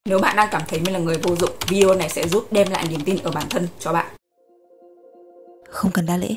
Nếu bạn đang cảm thấy mình là người vô dụng, video này sẽ giúp đem lại niềm tin ở bản thân cho bạn. Không cần đa lễ.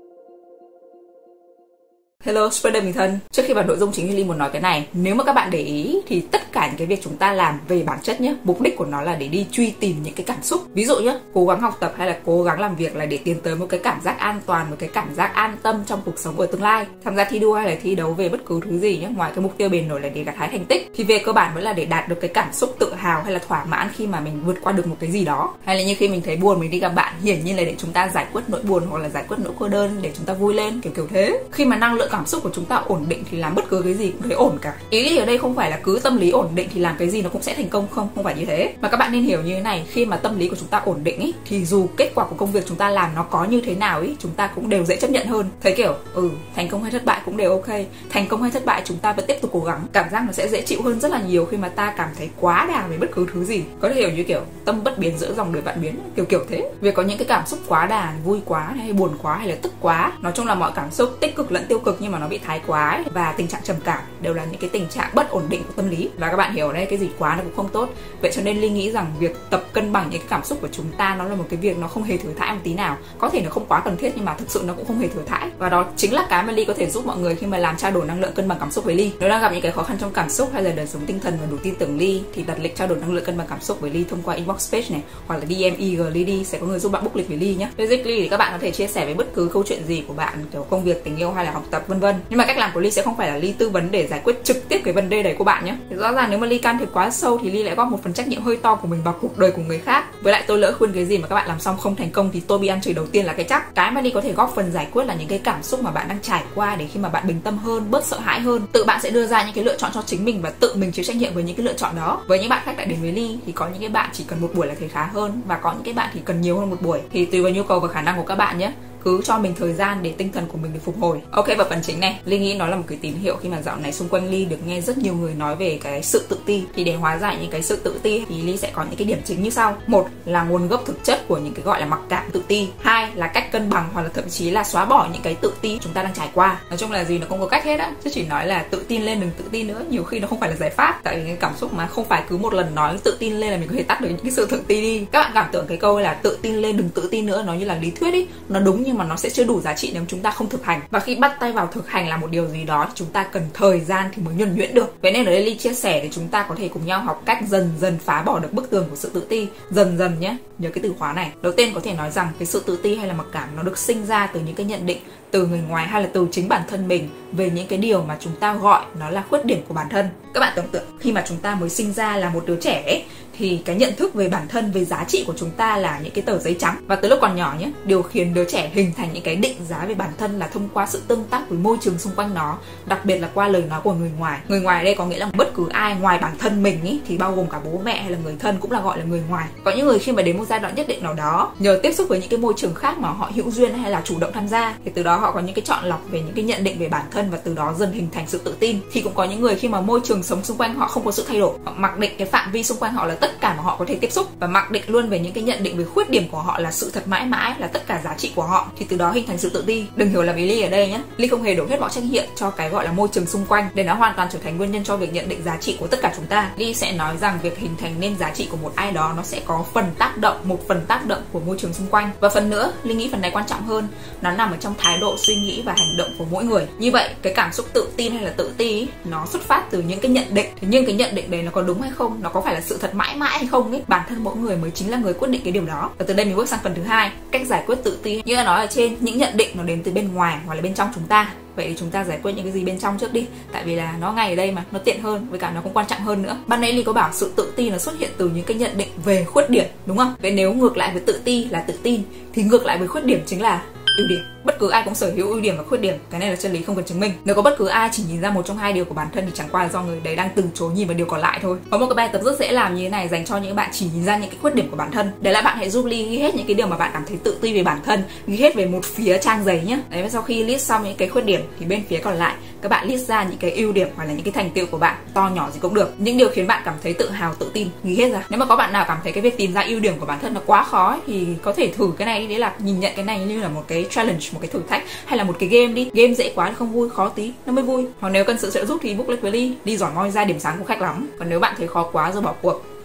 Hello, Spider mình thân. Trước khi vào nội dung chính thì Ly muốn nói cái này. Nếu mà các bạn để ý thì tất cả những cái việc chúng ta làm về bản chất nhé, mục đích của nó là để đi truy tìm những cái cảm xúc. Ví dụ nhé, cố gắng học tập hay là cố gắng làm việc là để tiến tới một cái cảm giác an toàn, một cái cảm giác an tâm trong cuộc sống ở tương lai. Tham gia thi đua hay là thi đấu về bất cứ thứ gì nhé, ngoài cái mục tiêu bền nổi là để gặt hái thành tích, thì về cơ bản vẫn là để đạt được cái cảm xúc tự hào hay là thỏa mãn khi mà mình vượt qua được một cái gì đó. Hay là như khi mình thấy buồn mình đi gặp bạn, hiển nhiên là để chúng ta giải quyết nỗi buồn hoặc là giải quyết nỗi cô đơn, để chúng ta vui lên, kiểu thế. Khi mà năng lượng cảm xúc của chúng ta ổn định thì làm bất cứ cái gì cũng thấy ổn cả. Ý ở đây không phải là cứ tâm lý ổn định thì làm cái gì nó cũng sẽ thành công, không phải như thế. Mà các bạn nên hiểu như thế này, khi mà tâm lý của chúng ta ổn định ý, thì dù kết quả của công việc chúng ta làm nó có như thế nào ý, chúng ta cũng đều dễ chấp nhận hơn. Thấy kiểu thành công hay thất bại cũng đều ok, thành công hay thất bại chúng ta vẫn tiếp tục cố gắng. Cảm giác nó sẽ dễ chịu hơn rất là nhiều khi mà ta cảm thấy quá đà về bất cứ thứ gì. Có thể hiểu như kiểu tâm bất biến giữa dòng đời vạn biến, kiểu thế. Việc có những cái cảm xúc quá đà, vui quá hay buồn quá hay là tức quá, nói chung là mọi cảm xúc tích cực lẫn tiêu cực nhưng mà nó bị thái quá ấy, và tình trạng trầm cảm đều là những cái tình trạng bất ổn định của tâm lý. Và các bạn hiểu đây, cái gì quá nó cũng không tốt. Vậy cho nên Ly nghĩ rằng việc tập cân bằng những cái cảm xúc của chúng ta nó là một cái việc nó không hề thừa thãi một tí nào. Có thể nó không quá cần thiết nhưng mà thực sự nó cũng không hề thừa thãi. Và đó chính là cái mà Ly có thể giúp mọi người khi mà làm trao đổi năng lượng cân bằng cảm xúc với Ly. Nếu đang gặp những cái khó khăn trong cảm xúc hay là đời sống tinh thần và đủ tin tưởng Ly thì đặt lịch trao đổi năng lượng cân bằng cảm xúc với Ly thông qua inbox page này hoặc là DM IG Ly sẽ có người giúp bạn book lịch với Ly nhé. Basically thì các bạn có thể chia sẻ với bất cứ câu chuyện gì của bạn, kiểu công việc, tình yêu hay là học tập vân vân. Nhưng mà cách làm của Ly sẽ không phải là Ly tư vấn để giải quyết trực tiếp cái vấn đề đấy của bạn nhé. Thì rõ ràng nếu mà Ly can thiệp quá sâu thì Ly lại góp một phần trách nhiệm hơi to của mình vào cuộc đời của người khác. Với lại tôi lỡ khuyên cái gì mà các bạn làm xong không thành công thì tôi bị ăn chửi đầu tiên là cái chắc. Cái mà Ly có thể góp phần giải quyết là những cái cảm xúc mà bạn đang trải qua, để khi mà bạn bình tâm hơn, bớt sợ hãi hơn, tự bạn sẽ đưa ra những cái lựa chọn cho chính mình và tự mình chịu trách nhiệm với những cái lựa chọn đó. Với những bạn khách đã đến với Ly thì có những cái bạn chỉ cần một buổi là thấy khá hơn, và có những cái bạn thì cần nhiều hơn một buổi, thì tùy vào nhu cầu và khả năng của các bạn nhé. Cứ cho mình thời gian để tinh thần của mình được phục hồi. Ok, và phần chính này, Ly nghĩ nó là một cái tín hiệu khi mà dạo này xung quanh Ly được nghe rất nhiều người nói về cái sự tự ti. Thì để hóa giải những cái sự tự ti thì Ly sẽ có những cái điểm chính như sau. Một là nguồn gốc thực chất của những cái gọi là mặc cảm tự ti. Hai là cách cân bằng hoặc là thậm chí là xóa bỏ những cái tự ti chúng ta đang trải qua. Nói chung là gì nó không có cách hết á, chứ chỉ nói là tự tin lên đừng tự tin nữa, nhiều khi nó không phải là giải pháp. Tại vì cái cảm xúc mà không phải cứ một lần nói tự tin lên là mình có thể tắt được những cái sự tự ti đi. Các bạn cảm tưởng cái câu là tự tin lên đừng tự tin nữa nó như là lý thuyết ý, nó đúng nhưng mà nó sẽ chưa đủ giá trị nếu chúng ta không thực hành. Và khi bắt tay vào thực hành làm một điều gì đó thì chúng ta cần thời gian thì mới nhuần nhuyễn được. Vậy nên ở đây Ly chia sẻ để chúng ta có thể cùng nhau học cách dần dần phá bỏ được bức tường của sự tự ti. Dần dần nhé, nhớ cái từ khóa này. Đầu tiên có thể nói rằng cái sự tự ti hay là mặc cảm nó được sinh ra từ những cái nhận định từ người ngoài hay là từ chính bản thân mình về những cái điều mà chúng ta gọi nó là khuyết điểm của bản thân. Các bạn tưởng tượng khi mà chúng ta mới sinh ra là một đứa trẻ ấy, thì cái nhận thức về bản thân, về giá trị của chúng ta là những cái tờ giấy trắng. Và từ lúc còn nhỏ nhé, điều khiến đứa trẻ hình thành những cái định giá về bản thân là thông qua sự tương tác với môi trường xung quanh nó, đặc biệt là qua lời nói của người ngoài. Người ngoài ở đây có nghĩa là bất cứ ai ngoài bản thân mình ý, thì bao gồm cả bố mẹ hay là người thân cũng là gọi là người ngoài. Có những người khi mà đến một giai đoạn nhất định nào đó, nhờ tiếp xúc với những cái môi trường khác mà họ hữu duyên hay là chủ động tham gia, thì từ đó họ có những cái chọn lọc về những cái nhận định về bản thân và từ đó dần hình thành sự tự tin. Thì cũng có những người khi mà môi trường sống xung quanh họ không có sự thay đổi, họ mặc định cái phạm vi xung quanh họ là tất cả mà họ có thể tiếp xúc, và mặc định luôn về những cái nhận định về khuyết điểm của họ là sự thật mãi mãi, là tất cả giá trị của họ, thì từ đó hình thành sự tự ti. Đừng hiểu là vì Ly ở đây nhé, Ly không hề đổ hết mọi trách nhiệm cho cái gọi là môi trường xung quanh để nó hoàn toàn trở thành nguyên nhân cho việc nhận định giá trị của tất cả chúng ta. Ly sẽ nói rằng việc hình thành nên giá trị của một ai đó nó sẽ có một phần tác động của môi trường xung quanh, và phần nữa Ly nghĩ phần này quan trọng hơn, nó nằm ở trong thái độ suy nghĩ và hành động của mỗi người. Như vậy cái cảm xúc tự tin hay là tự ti nó xuất phát từ những cái nhận định, nhưng cái nhận định đấy nó có đúng hay không, nó có phải là sự thật mãi mãi hay không ấy, bản thân mỗi người mới chính là người quyết định cái điều đó. Và từ đây mình bước sang phần thứ hai, cách giải quyết tự ti. Như đã nói ở trên, những nhận định nó đến từ bên ngoài hoặc là bên trong chúng ta. Vậy thì chúng ta giải quyết những cái gì bên trong trước đi, tại vì là nó ngay ở đây mà, nó tiện hơn, với cả nó cũng quan trọng hơn nữa. Ban nãy Ly có bảo sự tự ti nó xuất hiện từ những cái nhận định về khuyết điểm, đúng không? Vậy nếu ngược lại với tự ti là tự tin thì ngược lại với khuyết điểm chính là ưu điểm. Bất cứ ai cũng sở hữu ưu điểm và khuyết điểm, cái này là chân lý không cần chứng minh. Nếu có bất cứ ai chỉ nhìn ra một trong hai điều của bản thân thì chẳng qua là do người đấy đang từ chối nhìn vào điều còn lại thôi. Có một cái bài tập rất dễ làm như thế này dành cho những bạn chỉ nhìn ra những cái khuyết điểm của bản thân. Đấy là bạn hãy giúp Ly ghi hết những cái điều mà bạn cảm thấy tự ti về bản thân, ghi hết về một phía trang giấy nhé. Đấy, và sau khi list xong những cái khuyết điểm thì bên phía còn lại các bạn list ra những cái ưu điểm hoặc là những cái thành tựu của bạn, to nhỏ gì cũng được, những điều khiến bạn cảm thấy tự hào, tự tin, ghi hết ra. Nếu mà có bạn nào cảm thấy cái việc tìm ra ưu điểm của bản thân là quá khó ấy, thì có thể thử cái này đi, đấy là nhìn nhận cái này như là một cái challenge, một cái thử thách, hay là một cái game đi. Game dễ quá thì không vui, khó tí nó mới vui. Hoặc nếu cần sự trợ giúp thì book lịch với Ly, đi giỏi moi ra điểm sáng của khách lắm. Còn nếu bạn thấy khó quá rồi bỏ cuộc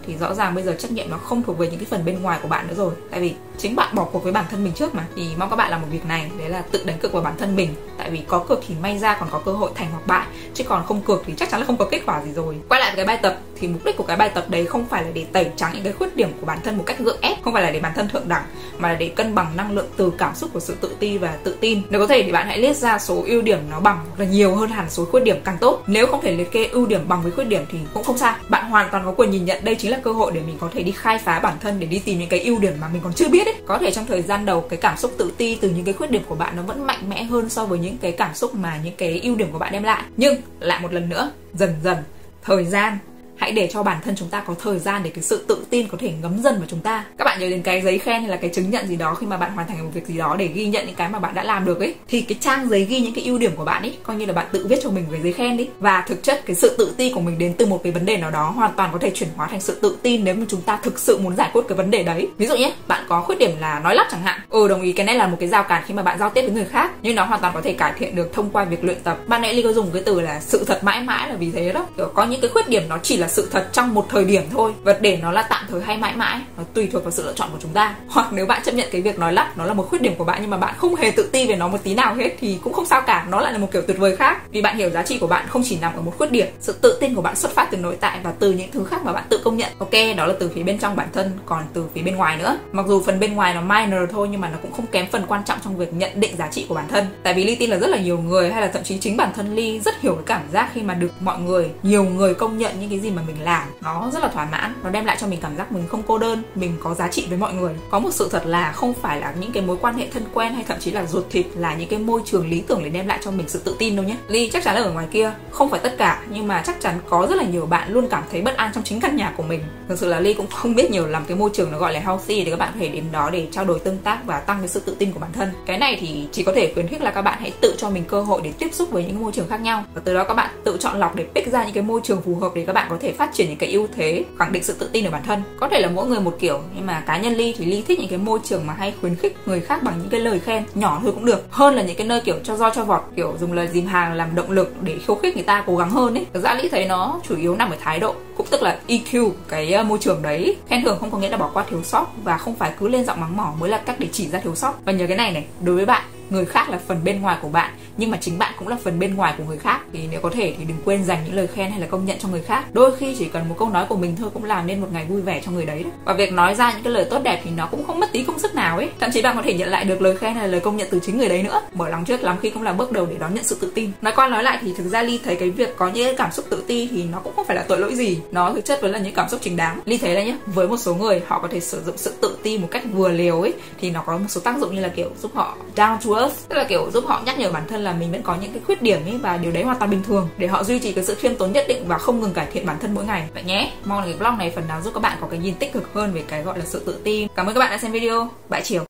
thì rõ ràng bây giờ trách nhiệm nó không thuộc về những cái phần bên ngoài của bạn nữa rồi. Tại vì chính bạn bỏ cuộc với bản thân mình trước mà. Thì mong các bạn làm một việc này, đấy là tự đánh cược vào bản thân mình. Tại vì có cược thì may ra còn có cơ hội thành hoặc bại, chứ còn không cược thì chắc chắn là không có kết quả gì rồi. Quay lại cái bài tập thì mục đích của cái bài tập đấy không phải là để tẩy trắng những cái khuyết điểm của bản thân một cách gượng ép, không phải là để bản thân thượng đẳng, mà là để cân bằng năng lượng từ cảm xúc của sự tự ti và tự tin. Nếu có thể thì bạn hãy list ra số ưu điểm nó bằng là nhiều hơn hẳn số khuyết điểm càng tốt. Nếu không thể liệt kê ưu điểm bằng với khuyết điểm thì cũng không sao. Bạn hoàn toàn có quyền nhìn nhận đây chính là cơ hội để mình có thể đi khai phá bản thân, để đi tìm những cái ưu điểm mà mình còn chưa biết ấy. Có thể trong thời gian đầu cái cảm xúc tự ti từ những cái khuyết điểm của bạn nó vẫn mạnh mẽ hơn so với những cái cảm xúc mà những cái ưu điểm của bạn đem lại. Nhưng lại một lần nữa, dần dần thời gian, hãy để cho bản thân chúng ta có thời gian để cái sự tự tin có thể ngấm dần vào chúng ta. Các bạn nhớ đến cái giấy khen hay là cái chứng nhận gì đó khi mà bạn hoàn thành một việc gì đó để ghi nhận những cái mà bạn đã làm được ấy, thì cái trang giấy ghi những cái ưu điểm của bạn ấy coi như là bạn tự viết cho mình cái giấy khen đi. Và thực chất cái sự tự ti của mình đến từ một cái vấn đề nào đó hoàn toàn có thể chuyển hóa thành sự tự tin nếu mà chúng ta thực sự muốn giải quyết cái vấn đề đấy. Ví dụ nhé, bạn có khuyết điểm là nói lắp chẳng hạn. Đồng ý, cái này là một cái rào cản khi mà bạn giao tiếp với người khác, nhưng nó hoàn toàn có thể cải thiện được thông qua việc luyện tập. Ban nãy Ly có dùng cái từ là sự thật mãi mãi là vì thế đó. Kiểu có những cái khuyết điểm nó chỉ là sự thật trong một thời điểm thôi, và để nó là tạm thời hay mãi mãi nó tùy thuộc vào sự lựa chọn của chúng ta. Hoặc nếu bạn chấp nhận cái việc nói lắp nó là một khuyết điểm của bạn nhưng mà bạn không hề tự ti về nó một tí nào hết thì cũng không sao cả, nó lại là một kiểu tuyệt vời khác. Vì bạn hiểu giá trị của bạn không chỉ nằm ở một khuyết điểm, sự tự tin của bạn xuất phát từ nội tại và từ những thứ khác mà bạn tự công nhận. Ok, đó là từ phía bên trong bản thân, còn từ phía bên ngoài nữa. Mặc dù phần bên ngoài nó minor thôi nhưng mà nó cũng không kém phần quan trọng trong việc nhận định giá trị của bản thân. Tại vì Ly tin là rất là nhiều người, hay là thậm chí chính bản thân Ly rất hiểu cái cảm giác khi mà được mọi người, nhiều người công nhận những cái gì mà mình làm. Nó rất là thỏa mãn, nó đem lại cho mình cảm giác mình không cô đơn, mình có giá trị với mọi người. Có một sự thật là không phải là những cái mối quan hệ thân quen hay thậm chí là ruột thịt là những cái môi trường lý tưởng để đem lại cho mình sự tự tin đâu nhé. Ly chắc chắn là ở ngoài kia, không phải tất cả nhưng mà chắc chắn có rất là nhiều bạn luôn cảm thấy bất an trong chính căn nhà của mình. Thực sự là Ly cũng không biết nhiều làm cái môi trường nó gọi là healthy để các bạn có thể đến đó để trao đổi tương tác và tăng cái sự tự tin của bản thân. Cái này thì chỉ có thể khuyến khích là các bạn hãy tự cho mình cơ hội để tiếp xúc với những môi trường khác nhau, và từ đó các bạn tự chọn lọc để pick ra những cái môi trường phù hợp để các bạn có thể phát triển những cái ưu thế, khẳng định sự tự tin ở bản thân. Có thể là mỗi người một kiểu, nhưng mà cá nhân Ly thì Ly thích những cái môi trường mà hay khuyến khích người khác bằng những cái lời khen nhỏ thôi cũng được, hơn là những cái nơi kiểu cho do cho vọt, kiểu dùng lời dìm hàng làm động lực để khiêu khích người ta cố gắng hơn ấy. Thực ra Ly thấy nó chủ yếu nằm ở thái độ, cũng tức là EQ cái môi trường đấy. Khen thưởng không có nghĩa là bỏ qua thiếu sót, và không phải cứ lên giọng mắng mỏ mới là cách để chỉ ra thiếu sót. Và nhớ cái này này, đối với bạn, người khác là phần bên ngoài của bạn, nhưng mà chính bạn cũng là phần bên ngoài của người khác. Thì nếu có thể thì đừng quên dành những lời khen hay là công nhận cho người khác. Đôi khi chỉ cần một câu nói của mình thôi cũng làm nên một ngày vui vẻ cho người đấy. Và việc nói ra những cái lời tốt đẹp thì nó cũng không mất tí công sức nào ấy. Thậm chí bạn có thể nhận lại được lời khen hay là lời công nhận từ chính người đấy nữa. Mở lòng trước lắm khi cũng là bước đầu để đón nhận sự tự tin. Nói qua nói lại thì thực ra Ly thấy cái việc có những cảm xúc tự ti thì nó cũng không phải là tội lỗi gì, nó thực chất vẫn là những cảm xúc chính đáng. Ly thấy là nhé, với một số người họ có thể sử dụng sự tự ti một cách vừa liều ấy, thì nó có một số tác dụng như là kiểu giúp họ down to earth, tức là kiểu giúp họ nhắc nhở bản thân là mình vẫn có những cái khuyết điểm ấy, và điều đấy hoàn toàn bình thường, để họ duy trì cái sự khiêm tốn nhất định và không ngừng cải thiện bản thân mỗi ngày. Vậy nhé, mong là cái vlog này phần nào giúp các bạn có cái nhìn tích cực hơn về cái gọi là sự tự ti. Cảm ơn các bạn đã xem video. Bye chiều.